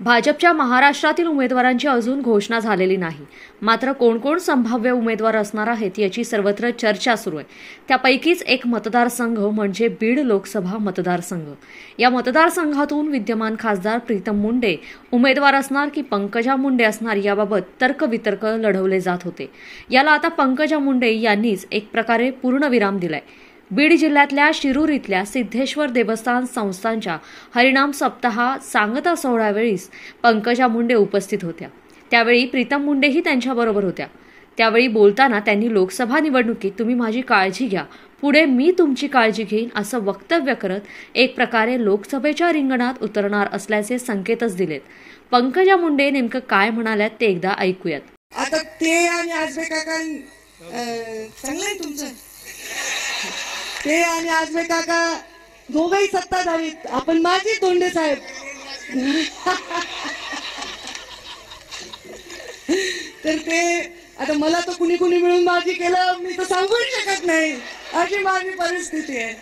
भाजपच्या महाराष्ट्रातील उमेदवारांची अजून घोषणा झालेली नाही. मात्र कोण कोण संभाव्य उमेदवार असणार आहेत याची सर्वत्र चर्चा सुरू आहे. त्यापैकीच एक मतदारसंघ म्हणजे बीड लोकसभा मतदारसंघ. या मतदारसंघातून विद्यमान खासदार प्रीतम मुंडे उमेदवार असणार की पंकजा मुंडे असणार याबाबत तर्कवितर्क लढवले जात होते. याला आता पंकजा मुंडे यांनीच एक प्रकारे पूर्णविराम दिलाय. बीड जिल्ह्यातल्या शिरूर इथल्या सिद्धेश्वर देवस्थान संस्थानच्या हरिनाम सप्ताह सांगता सोहळ्यावेळी पंकजा मुंडे उपस्थित होत्या. त्यावेळी प्रीतम मुंडेही त्यांच्याबरोबर होत्या. त्यावेळी बोलताना त्यांनी लोकसभा निवडणुकीत तुम्ही माझी काळजी घ्या, पुढे मी तुमची काळजी घेईन असं वक्तव्य करत एक प्रकारे लोकसभेच्या रिंगणात उतरणार असल्याचे संकेतच दिलेत. पंकजा मुंडे नेमकं काय म्हणाल्यात ते एकदा ऐकूयात. आता ते आणि आजबे काका चांगलंय तुमचं. ते आणि आजबे काका दोघंही सत्ताधारीत. आपण माझी तोंडे साहेब तर ते आता मला तर कुणी कुणी मिळून माझी केलं मी तर सांगूही शकत नाही, अशी माझी परिस्थिती आहे.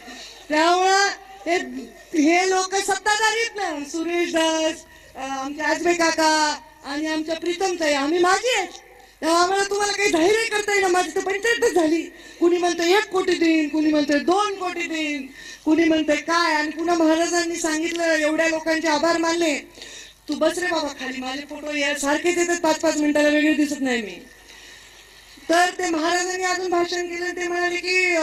त्यामुळं हे लोक सत्ताधारीत ना, सुरेश दास, आमचे आजबे काका आणि आमच्या प्रीतमताई, आम्ही माझी आहेत. आम्हाला तुम्हाला काही धैर्य करता येईल. माझी तर पंचायतच झाली. कुणी म्हणतं 1 कोटी देईन, कुणी म्हणतंय 2 कोटी देईन, कुणी म्हणतंय काय. आणि पुन्हा महाराजांनी सांगितलं, एवढ्या लोकांचे आभार मानले. तू बस रे बाबा खाली, माझे फोटो सारखेच येतात 5-5 मिनिटाला, वेगळे दिसत नाही मी. तर ते महाराजांनी अजून भाषण केलं. ते म्हणाले की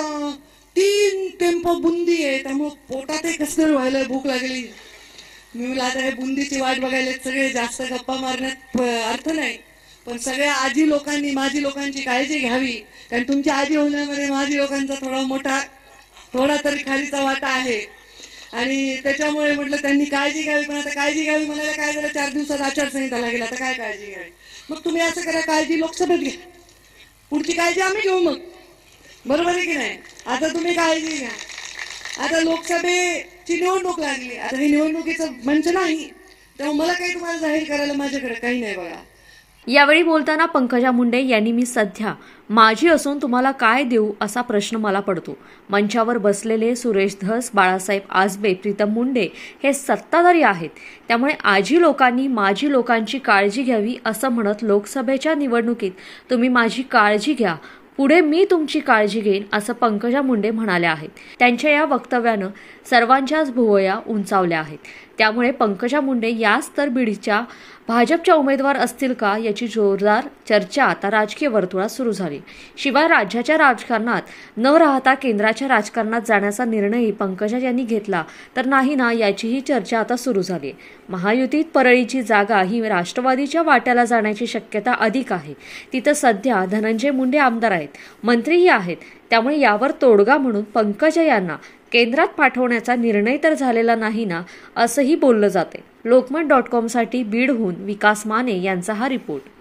3 टेम्पो बुंदी आहे, त्यामुळे पोटातही कसं व्हायला, भूक लागली. मी म्हणलं आता हे बुंदीची वाट बघायला सगळे, जास्त गप्पा मारण्यात अर्थ नाही. पण सगळ्या आजी लोकांनी माझी लोकांची काळजी घ्यावी, कारण तुमची आजी होण्यामध्ये माझी लोकांचा थोडा तरी खालीचा वाटा आहे. आणि त्याच्यामुळे म्हटलं त्यांनी काळजी घ्यावी. पण आता काळजी घ्यावी म्हणायला काय झालं, 4 दिवसात आचारसंहिता लागेल. आता काय काळजी घ्यावी. मग तुम्ही असं करा, काळजी लोकसभेत घ्या, पुढची काळजी आम्ही घेऊ. मग बरोबर आहे की नाही. आता तुम्ही काळजी घ्या. आता लोकसभेची निवडणूक लागली. आता ही निवडणुकीचं मंच नाही, तेव्हा मला काही तुम्हाला जाहीर करायला माझ्याकडे काही नाही बघा. यावेळी बोलताना पंकजा मुंडे यांनी मी सध्या माझी असून तुम्हाला काय देऊ असा प्रश्न मला पडतो. मंचावर बसलेले सुरेश धस, बाळासाहेब आजबे, प्रीतम मुंडे हे सत्ताधारी आहेत. त्यामुळे आजी लोकांनी माझी लोकांची काळजी घ्यावी असं म्हणत लोकसभेच्या निवडणुकीत तुम्ही माझी काळजी घ्या, पुढे मी तुमची काळजी घेईन असं पंकजा मुंडे म्हणाल्या आहेत. त्यांच्या या वक्तव्यानं सर्वांच्याच भुवया उंचावल्या आहेत. त्यामुळे पंकजा मुंडे याच तर बीडच्या भाजपच्या उमेदवार असतील का याची जोरदार चर्चा आता राजकीय वर्तुळात सुरू झाली. शिवाय राज्याच्या राजकारणात न राहता केंद्राच्या राजकारणात जाण्याचा निर्णयही पंकजा यांनी घेतला तर नाही ना याचीही चर्चा आता सुरू झाली. महायुतीत परळीची जागा ही राष्ट्रवादीच्या वाट्याला जाण्याची शक्यता अधिक आहे. तिथं सध्या धनंजय मुंडे आमदार आहेत, मंत्रीही आहेत. त्यामुळे यावर तोडगा म्हणून पंकजा यांना केंद्रात पाठवण्याचा निर्णय तर झालेला नाही ना असंही बोललं जाते. लोकमत.com साठी बीडहून विकास माने यांचा हा रिपोर्ट.